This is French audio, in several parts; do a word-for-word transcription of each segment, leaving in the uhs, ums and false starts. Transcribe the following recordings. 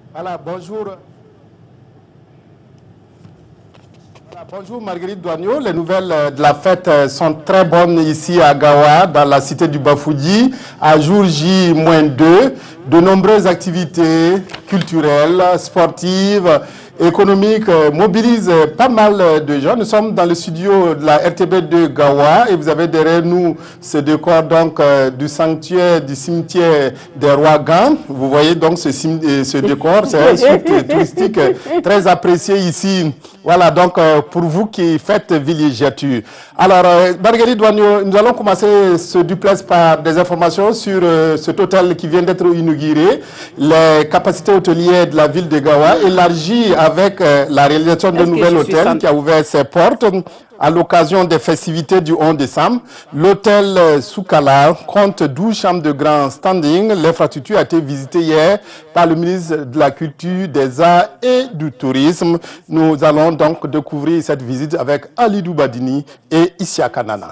Voilà, bonjour. Voilà, bonjour Marguerite Douagneau. Les nouvelles de la fête sont très bonnes ici à Gawa, dans la cité du Bafouji, à jour J deux. De nombreuses activités culturelles, sportives, économiques mobilisent pas mal de gens. Nous sommes dans le studio de la R T B de Gawa et vous avez derrière nous ce décor donc euh, du sanctuaire du cimetière des rois Gants. Vous voyez donc ce, ce décor, c'est un site touristique très apprécié ici. Voilà donc euh, pour vous qui faites villégiature. Alors euh, Marguerite Douagneau, nous allons commencer ce duplex par des informations sur euh, cet hôtel qui vient d'être inauguré, les capacités hôtelières de la ville de Gawa élargies avec euh, la réalisation d'un nouvel hôtel qui a ouvert ses portes à l'occasion des festivités du onze décembre. L'hôtel Soukala compte douze chambres de grand standing. L'infrastructure a été visitée hier par le ministre de la Culture, des Arts et du Tourisme. Nous allons donc découvrir cette visite avec Alidou Badini et Isia Kanana.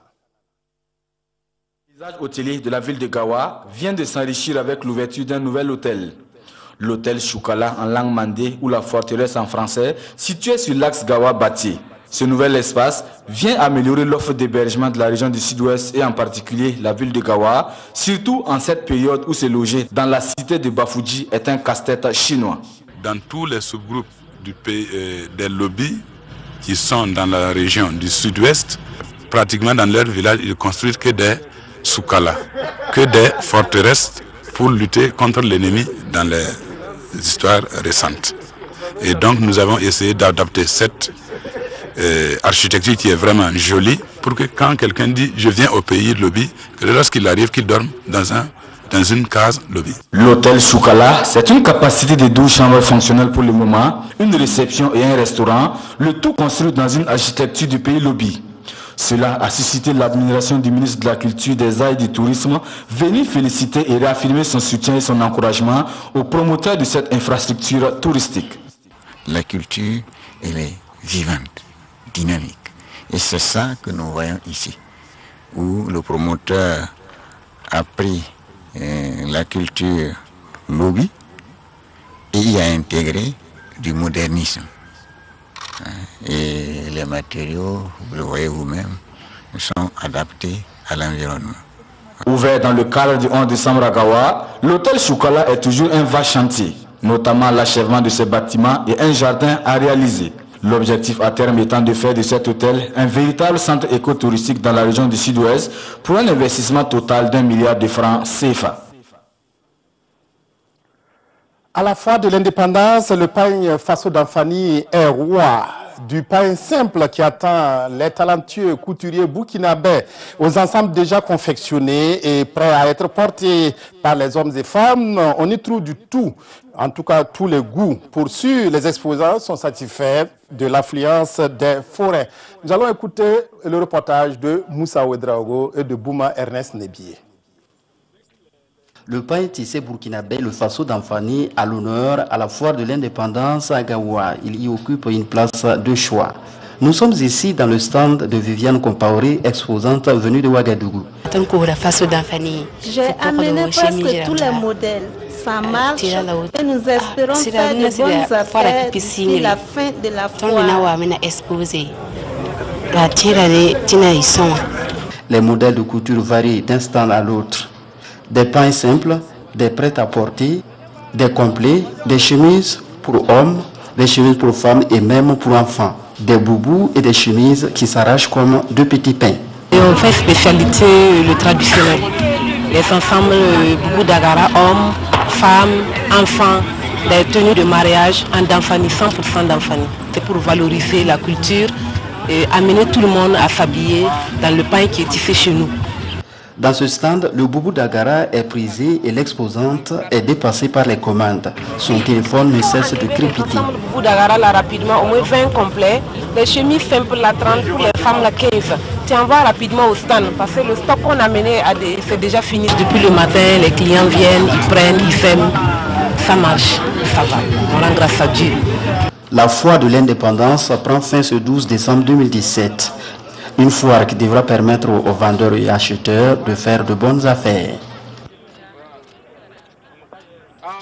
Le paysage hôtelier de la ville de Gawa vient de s'enrichir avec l'ouverture d'un nouvel hôtel. L'hôtel Soukala en langue mandé ou la forteresse en français, situé sur l'axe Gawa-Bati. Ce nouvel espace vient améliorer l'offre d'hébergement de la région du Sud-Ouest et en particulier la ville de Gawa, surtout en cette période où se loger dans la cité de Bafouji est un casse-tête chinois. Dans tous les sous-groupes du pays, euh, des lobbies qui sont dans la région du Sud-Ouest, pratiquement dans leur village, ils construisent que des soukala, que des forteresses pour lutter contre l'ennemi dans les histoires récentes. Et donc nous avons essayé d'adapter cette Euh, architecture qui est vraiment jolie pour que quand quelqu'un dit je viens au pays lobby, que lorsqu'il arrive qu'il dorme dans, un, dans une case lobby. L'hôtel Soukala, c'est une capacité de douze chambres fonctionnelles pour le moment, une réception et un restaurant, le tout construit dans une architecture du pays lobby. Cela a suscité l'admiration du ministre de la Culture, des Arts et du Tourisme, venu féliciter et réaffirmer son soutien et son encouragement aux promoteurs de cette infrastructure touristique. La culture, elle est vivante, dynamique. Et c'est ça que nous voyons ici, où le promoteur a pris euh, la culture lobby et y a intégré du modernisme. Et les matériaux, vous le voyez vous-même, sont adaptés à l'environnement. Ouvert dans le cadre du onze décembre à Gawa, l'hôtel Soukala est toujours un vaste chantier, notamment l'achèvement de ses bâtiments et un jardin à réaliser. L'objectif à terme étant de faire de cet hôtel un véritable centre écotouristique dans la région du Sud-Ouest pour un investissement total d'un milliard de francs C F A. À la fois de l'indépendance, le pain Faso d'Anfani est roi du pain simple qui attend les talentueux couturiers burkinabés aux ensembles déjà confectionnés et prêts à être portés par les hommes et femmes. On y trouve du tout, en tout cas tous les goûts. Pour sûr, les exposants sont satisfaits de l'affluence des forêts. Nous allons écouter le reportage de Moussa Ouedraogo et de Bouma Ernest Nebié. Le pain tissé burkinabé, le Faso d'Anfani, à l'honneur à la foire de l'indépendance à Gawa. Il y occupe une place de choix. Nous sommes ici dans le stand de Viviane Compaoré, exposante venue de Ouagadougou. J'ai amené presque tous les modèles. Ça marche et nous espérons faire de bonnes affaires d'ici la fin de la foire. Les modèles de couture varient d'un stand à l'autre. Des pains simples, des prêt-à-porter, des complets, des chemises pour hommes, des chemises pour femmes et même pour enfants. Des boubous et des chemises qui s'arrachent comme deux petits pains. Et on fait spécialité le traditionnel. Les ensembles boubou d'agara, hommes, femmes, enfants, des tenues de mariage en d'enfanie, cent pour cent d'enfanie. C'est pour valoriser la culture et amener tout le monde à s'habiller dans le pain qui est tissé chez nous. Dans ce stand, le boubou d'agara est prisé et l'exposante est dépassée par les commandes. Son téléphone ne cesse de crépiter. Le boubou d'agara là rapidement, au moins vingt complets. Les chemises simples la trente, pour les femmes la quinze. Tu envoies rapidement au stand parce que le stock qu'on a amené, c'est déjà fini. Depuis le matin, les clients viennent, ils prennent, ils s'aiment. Ça marche, ça va. On rend grâce à Dieu. La foire de l'indépendance prend fin ce douze décembre deux mille dix-sept. Une foire qui devra permettre aux vendeurs et acheteurs de faire de bonnes affaires.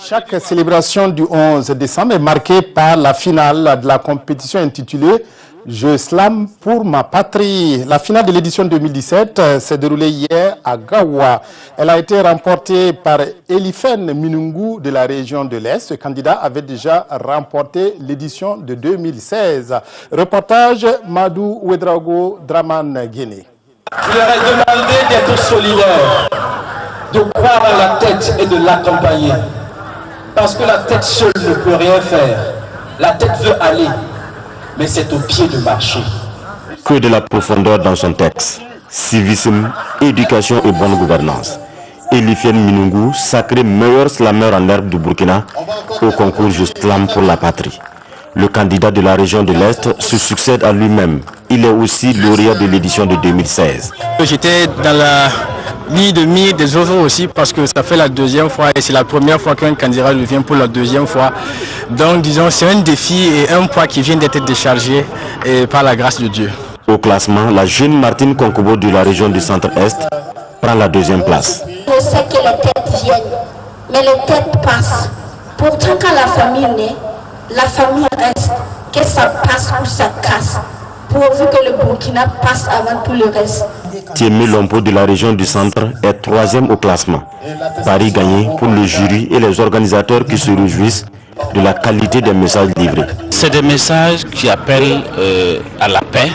Chaque célébration du onze décembre est marquée par la finale de la compétition intitulée « Je slam pour ma patrie ». La finale de l'édition deux mille dix-sept s'est déroulée hier à Gawa. Elle a été remportée par Elifen Minungu de la région de l'Est. Ce candidat avait déjà remporté l'édition de deux mille seize. Reportage Madou Ouedraogo Draman Guéné. Je leur ai demandé d'être solidaires, de croire à la tête et de l'accompagner. Parce que la tête seule ne peut rien faire. La tête veut aller, mais c'est au pied de marcher. Que de la profondeur dans son texte. Civisme, éducation et bonne gouvernance. Elifen Minungu, sacré meilleur slameur en herbe du Burkina, au concours Je Slam pour la patrie. Le candidat de la région de l'Est se succède à lui-même. Il est aussi lauréat de l'édition de deux mille seize. J'étais dans la ligne de mire des autres aussi parce que ça fait la deuxième fois et c'est la première fois qu'un candidat revient pour la deuxième fois. Donc disons c'est un défi et un poids qui vient d'être déchargé et par la grâce de Dieu. Au classement, la jeune Martine Konkobo de la région du centre-est prend la deuxième place. Je sais que les têtes viennent, mais les têtes passent. Pourtant quand la famille naît, la famille reste, que ça passe ou ça casse, pourvu que le Burkina passe avant tout le reste. Thiemé Lompo de la région du centre est troisième au classement. Paris gagné pour le jury et les organisateurs qui se réjouissent de la qualité des messages livrés. C'est des messages qui appellent euh, à la paix,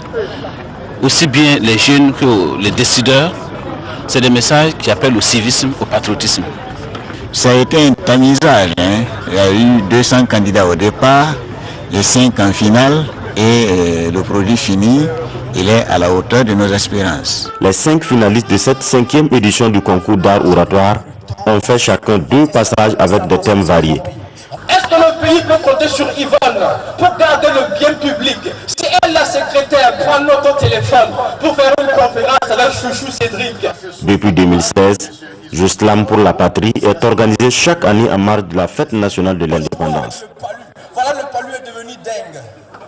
aussi bien les jeunes que les décideurs. C'est des messages qui appellent au civisme, au patriotisme. Ça a été un tamisage, hein. Il y a eu deux cents candidats au départ, les cinq en finale et euh, le produit fini, il est à la hauteur de nos espérances. Les cinq finalistes de cette cinquième édition du concours d'art oratoire ont fait chacun deux passages avec des thèmes variés. Est-ce que le pays peut compter sur Yvonne pour garder le bien public? Si elle, la secrétaire, prend notre téléphone pour faire une conférence avec Chouchou Cédric. Depuis deux mille seize, Je Slam pour la patrie est organisé chaque année en marge de la fête nationale de l'indépendance. Voilà, le palu est devenu dingue.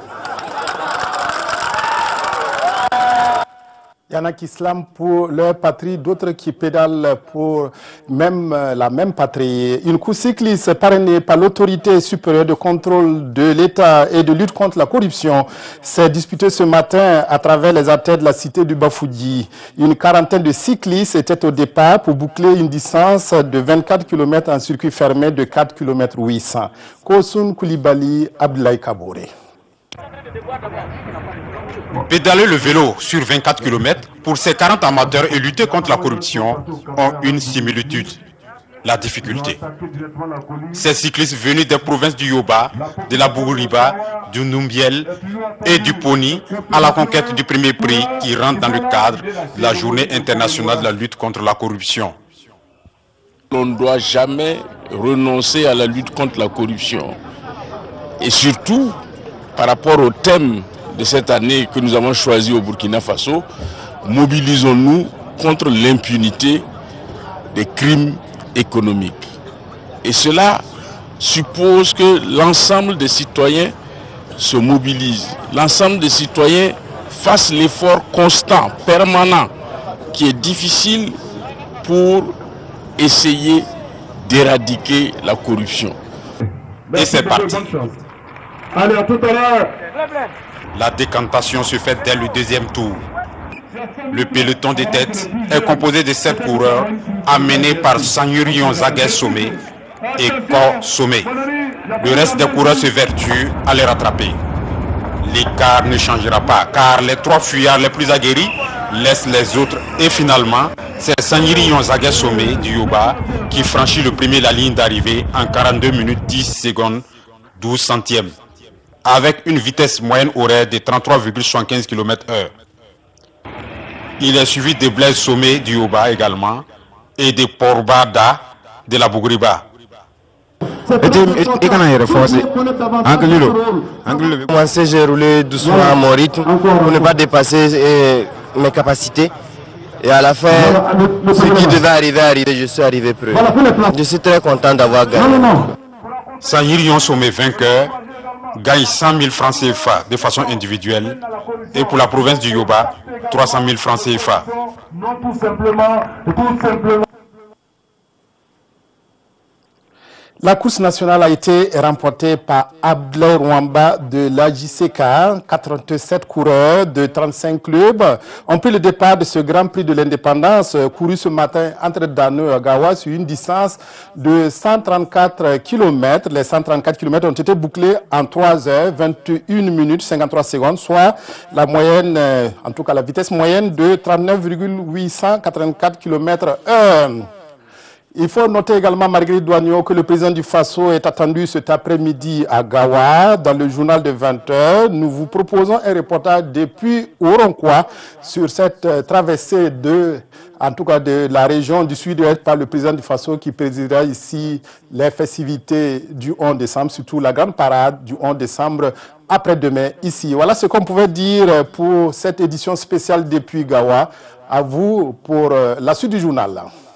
Il y en a qui slament pour leur patrie, d'autres qui pédalent pour même la même patrie. Une course cycliste parrainée par l'autorité supérieure de contrôle de l'État et de lutte contre la corruption s'est disputée ce matin à travers les artères de la cité du Bafouji. Une quarantaine de cyclistes étaient au départ pour boucler une distance de vingt-quatre kilomètres en circuit fermé de quatre kilomètres huit cents. Kosun Koulibaly, Abdoulaye Kaboré. Pédaler le vélo sur vingt-quatre kilomètres pour ces quarante amateurs et lutter contre la corruption ont une similitude, la difficulté. Ces cyclistes venus des provinces du Yoba, de la Bougouliba, du Numbiel et du Poni à la conquête du premier prix qui rentre dans le cadre de la journée internationale de la lutte contre la corruption. On ne doit jamais renoncer à la lutte contre la corruption. Et surtout, par rapport au thème de cette année que nous avons choisi au Burkina Faso, mobilisons-nous contre l'impunité des crimes économiques. Et cela suppose que l'ensemble des citoyens se mobilisent, l'ensemble des citoyens fassent l'effort constant, permanent, qui est difficile pour essayer d'éradiquer la corruption. Et c'est parti. Allez, à tout à l'heure. La décantation se fait dès le deuxième tour. Le peloton des têtes est composé de sept coureurs amenés par Sanyurion Zaguet Sommet et Kor Sommet. Le reste des coureurs se vertuent à les rattraper. L'écart ne changera pas car les trois fuyards les plus aguerris laissent les autres et finalement c'est Sanyurion Zaguet Sommet du Yoba qui franchit le premier la ligne d'arrivée en quarante-deux minutes dix secondes douze centièmes. Avec une vitesse moyenne horaire de trente-trois virgule soixante-quinze kilomètres heure. Il est suivi de Blaise Sommet du Yoba également et de Porbada de la Bougriba. Commencer, j'ai roulé doucement à mon rythme pour ne pas dépasser mes capacités. Et à la fin, ce qui devait arriver, arriver, je suis arrivé premier. Je suis très content d'avoir gagné. Sanyurion Sommet vainqueur gagne cent mille francs C F A de façon individuelle et pour la province du Yoba, trois cent mille francs C F A. Non, tout simplement, tout simplement. La course nationale a été remportée par Abdel Rwamba de l'A J C K. quatre-vingt-sept coureurs de trente-cinq clubs ont pris le départ de ce Grand Prix de l'Indépendance couru ce matin entre Dano et Gawa sur une distance de cent trente-quatre kilomètres. Les cent trente-quatre kilomètres ont été bouclés en trois heures, vingt et une minutes, cinquante-trois secondes, soit la moyenne, en tout cas la vitesse moyenne de trente-neuf virgule huit cent quatre-vingt-quatre kilomètres heure. Il faut noter également, Marguerite Douagneau, que le président du Faso est attendu cet après-midi à Gawa. Dans le journal de vingt heures, nous vous proposons un reportage depuis Oronkwa sur cette euh, traversée de, en tout cas de la région du sud-ouest par le président du Faso qui présidera ici les festivités du onze décembre, surtout la grande parade du onze décembre après-demain ici. Voilà ce qu'on pouvait dire pour cette édition spéciale depuis Gawa. À vous pour euh, la suite du journal.